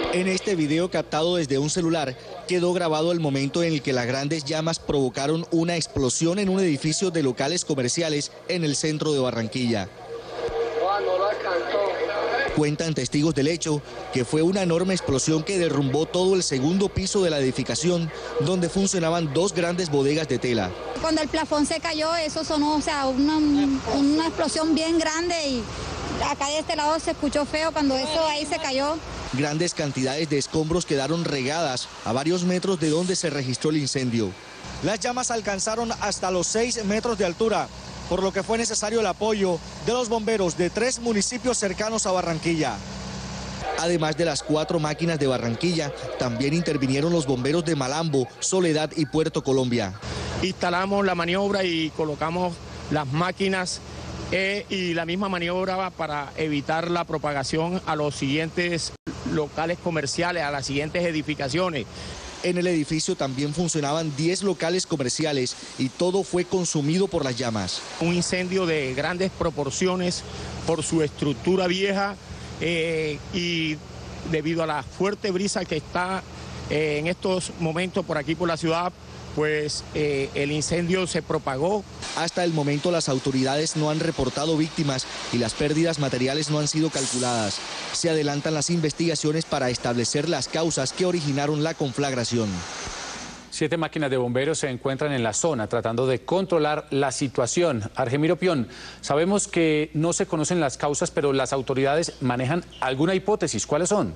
En este video captado desde un celular quedó grabado el momento en el que las grandes llamas provocaron una explosión en un edificio de locales comerciales en el centro de Barranquilla. Cuentan testigos del hecho que fue una enorme explosión que derrumbó todo el segundo piso de la edificación, donde funcionaban dos grandes bodegas de tela. Cuando el plafón se cayó, eso sonó, o sea, una explosión bien grande, y acá de este lado se escuchó feo cuando eso ahí se cayó. Grandes cantidades de escombros quedaron regadas a varios metros de donde se registró el incendio. Las llamas alcanzaron hasta los 6 metros de altura, por lo que fue necesario el apoyo de los bomberos de 3 municipios cercanos a Barranquilla. Además de las 4 máquinas de Barranquilla, también intervinieron los bomberos de Malambo, Soledad y Puerto Colombia. Instalamos la maniobra y colocamos las máquinas y la misma maniobra para evitar la propagación a los siguientes locales comerciales, a las siguientes edificaciones. En el edificio también funcionaban 10 locales comerciales y todo fue consumido por las llamas. Un incendio de grandes proporciones por su estructura vieja y debido a la fuerte brisa que está en estos momentos por aquí por la ciudad, pues el incendio se propagó. Hasta el momento las autoridades no han reportado víctimas y las pérdidas materiales no han sido calculadas. Se adelantan las investigaciones para establecer las causas que originaron la conflagración. 7 máquinas de bomberos se encuentran en la zona tratando de controlar la situación. Argemiro Pion, sabemos que no se conocen las causas, pero las autoridades manejan alguna hipótesis. ¿Cuáles son?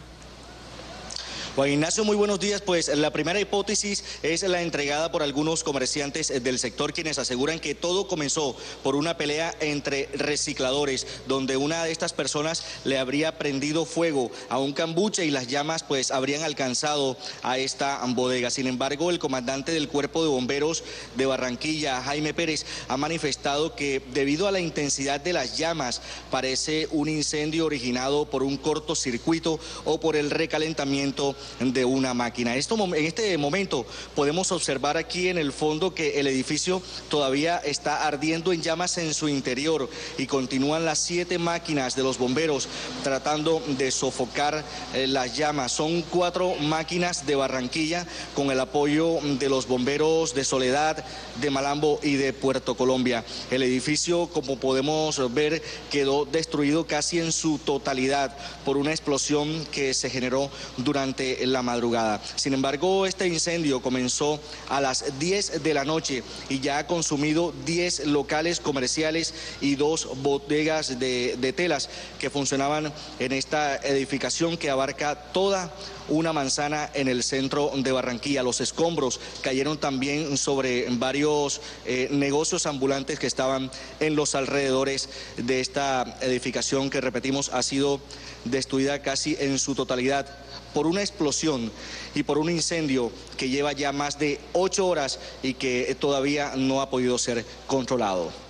Juan Ignacio, muy buenos días. Pues la primera hipótesis es la entregada por algunos comerciantes del sector, quienes aseguran que todo comenzó por una pelea entre recicladores, donde una de estas personas le habría prendido fuego a un cambuche y las llamas pues habrían alcanzado a esta bodega. Sin embargo, el comandante del Cuerpo de Bomberos de Barranquilla, Jaime Pérez, ha manifestado que debido a la intensidad de las llamas parece un incendio originado por un cortocircuito o por el recalentamiento de una máquina. En este momento podemos observar aquí en el fondo que el edificio todavía está ardiendo en llamas en su interior y continúan las 7 máquinas de los bomberos tratando de sofocar las llamas. Son 4 máquinas de Barranquilla con el apoyo de los bomberos de Soledad, de Malambo y de Puerto Colombia. El edificio, como podemos ver, quedó destruido casi en su totalidad por una explosión que se generó durante la madrugada. Sin embargo, este incendio comenzó a las 10 de la noche y ya ha consumido 10 locales comerciales y 2 bodegas de telas que funcionaban en esta edificación que abarca toda una manzana en el centro de Barranquilla. Los escombros cayeron también sobre varios negocios ambulantes que estaban en los alrededores de esta edificación que, repetimos, ha sido destruida casi en su totalidad por una explosión y por un incendio que lleva ya más de 8 horas y que todavía no ha podido ser controlado.